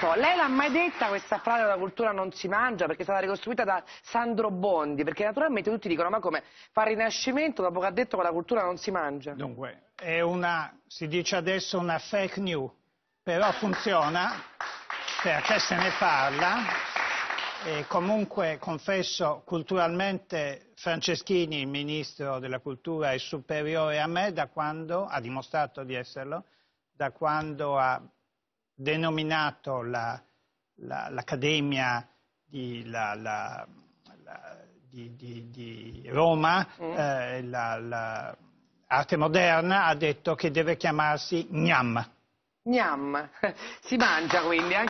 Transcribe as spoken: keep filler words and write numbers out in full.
so, lei l'ha mai detta questa frase "la cultura non si mangia", perché è stata ricostruita da Sandro Bondi, perché naturalmente tutti dicono ma come fa il Rinascimento dopo che ha detto che la cultura non si mangia? Dunque, è una, si dice adesso una fake news, però funziona perché se ne parla e comunque confesso culturalmente Franceschini, il ministro della cultura, è superiore a me da quando, ha dimostrato di esserlo, da quando ha denominato l'Accademia la, di, la, la, la, di, di, di Roma, mm. eh, l'arte moderna, ha detto che deve chiamarsi Gnam. Gnam, si mangia quindi anche